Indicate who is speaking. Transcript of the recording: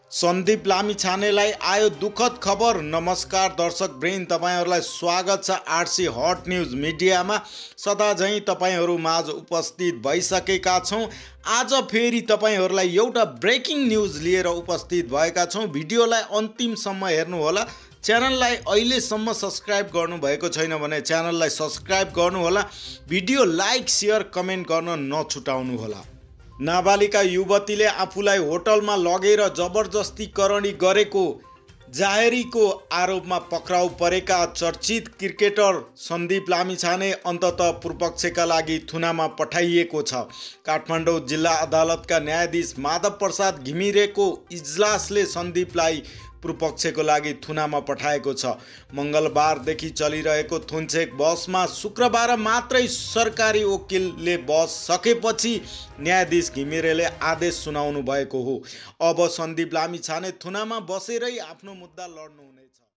Speaker 1: सन्दीप लामिछानेलाई आयो दुःखद खबर। नमस्कार दर्शक वृन्द, तपाईहरुलाई स्वागत छ आरसी हट न्यूज मिडियामा। सदा झैं तपाईहरु माझ उपस्थित भइसकेका छौं। आज फेरि तपाईहरुलाई एउटा ब्रेकिङ न्यूज लिएर उपस्थित भएका छौं। भिडियोलाई अन्तिमसम्म हेर्नु होला। च्यानललाई अहिलेसम्म सब्स्क्राइब गर्नु भएको छैन भने च्यानललाई सब्स्क्राइब गर्नु होला। भिडियो लाइक शेयर कमेन्ट गर्न नछुटाउनु होला। नाबालिका युवतीले आफूलाई होटलमा लगेर जबरजस्तीकरणी गरेको जाहेरीको आरोपमा पक्राउ परेका चर्चित क्रिकेटर सन्दीप लामिछाने अन्ततः पूर्वपक्षका लागि थुनामा पठाइएको छ। काठमाडौँ जिल्ला अदालतका न्यायाधीश माधव प्रसाद घिमिरेको इजलासले सन्दीपलाई पूर्वपक्षको लागि थुनामा पठाएको छ। मंगलबारदेखि चलिरहेको थुनछेक बहसमा शुक्रबार मात्रै सरकारी वकिलले बहस सकेपछि न्यायाधीश घिमिरेले आदेश सुनाउनु भएको हो। अब सन्दीप लामिछाने थुनामा बसेरै आफ्नो मुद्दा लड्नुहुनेछ।